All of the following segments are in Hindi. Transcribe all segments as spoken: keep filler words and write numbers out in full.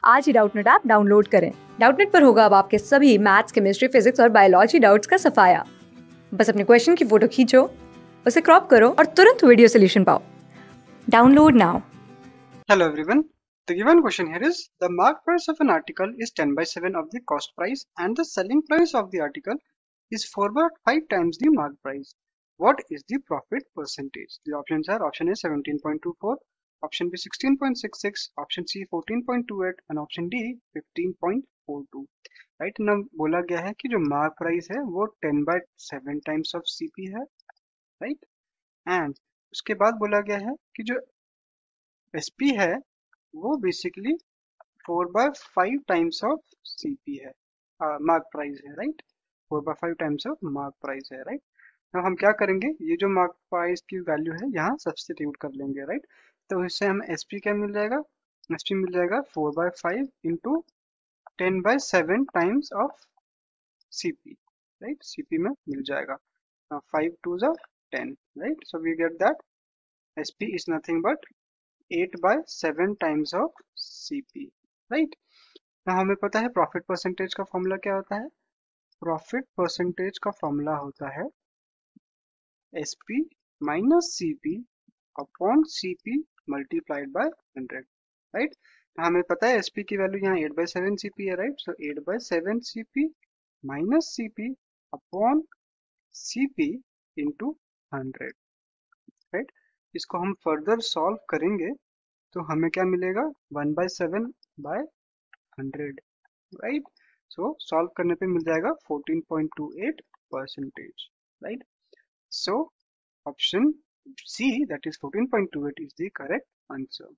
आज ही डाउटनेट ऐप डाउनलोड करें। डाउटनेट पर होगा अब आपके सभी मैथ्स, केमिस्ट्री, फिजिक्स और बायोलॉजी डाउट्स का सफाया। बस अपने क्वेश्चन की फोटो खींचो, उसे क्रॉप करो और तुरंत वीडियो सोल्यूशन पाओ। Download now. Hello everyone. The given question here is the mark price of an article is ten by seven of the cost price and the selling price of the article is four by five times the mark price. What is the profit percentage? The options are option A seventeen point two four, option B sixteen point six six, option C fourteen point two eight and option D fifteen point four two. Right now बोला गया है कि जो mark price है वो ten by seven times of C P है, right? And उसके बाद बोला गया है कि जो S P है वो basically four by five times of CP है, मार्क प्राइस है, right. Four by five times of mark price है, राइट। तो हम क्या करेंगे, ये जो मार्क प्राइस की वैल्यू है यहाँ सब्स्टिट्यूट कर लेंगे, राइट। तो इससे हमें एसपी क्या मिल जाएगा, एसपी मिल जाएगा four by five into ten by seven times of CP, right. CP में मिल जाएगा फाइव टू ज़ा ten, right. So we get that SP is nothing but eight by seven times of CP, right. ना हमें पता है प्रॉफिट परसेंटेज का फॉर्मूला क्या होता है। प्रॉफिट परसेंटेज का फॉर्मूला होता है SP minus CP upon CP multiplied by hundred, right. हमें पता है एसपी की वैल्यू यहाँ एट बाय सेवन सीपी है, right. So eight by seven CP minus CP upon CP into hundred, right. इसको हम फर्दर सॉल्व करेंगे तो हमें क्या मिलेगा, one by seven by hundred, right. So solve करने पे मिल जाएगा fourteen point two eight percentage, right. So option C that is fourteen point two eight is the correct answer.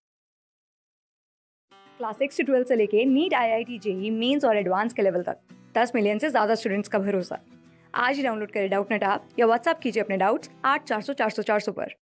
Class six से ट्वेल्थ से लेके NEET, I I T, JEE mains और एडवांस के लेवल तक दस मिलियन से ज्यादा स्टूडेंट्स का भरोसा। आज ही डाउनलोड करें डाउटनेट ऐप या व्हाट्सएप कीजिए अपने डाउट्स आठ चार सौ चार सौ चार सौ पर।